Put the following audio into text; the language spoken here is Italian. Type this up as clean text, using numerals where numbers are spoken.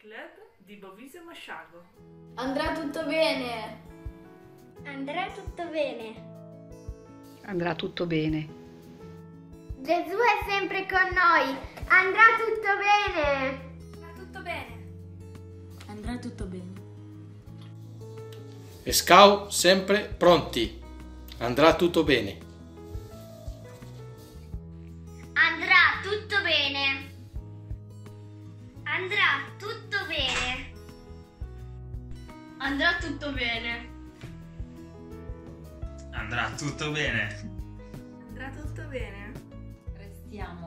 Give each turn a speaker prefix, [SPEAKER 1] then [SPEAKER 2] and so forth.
[SPEAKER 1] Club di Bovise Masciago.
[SPEAKER 2] Andrà tutto bene.
[SPEAKER 3] Andrà tutto bene.
[SPEAKER 4] Andrà tutto bene.
[SPEAKER 3] Gesù è sempre con noi. Andrà tutto bene.
[SPEAKER 2] Andrà tutto bene.
[SPEAKER 5] Andrà tutto bene.
[SPEAKER 6] E Scout sempre pronti. Andrà tutto bene.
[SPEAKER 3] Andrà tutto bene. Andrà tutto bene.
[SPEAKER 2] Andrà tutto bene.
[SPEAKER 7] Andrà tutto bene.
[SPEAKER 1] Andrà tutto bene.
[SPEAKER 5] Restiamo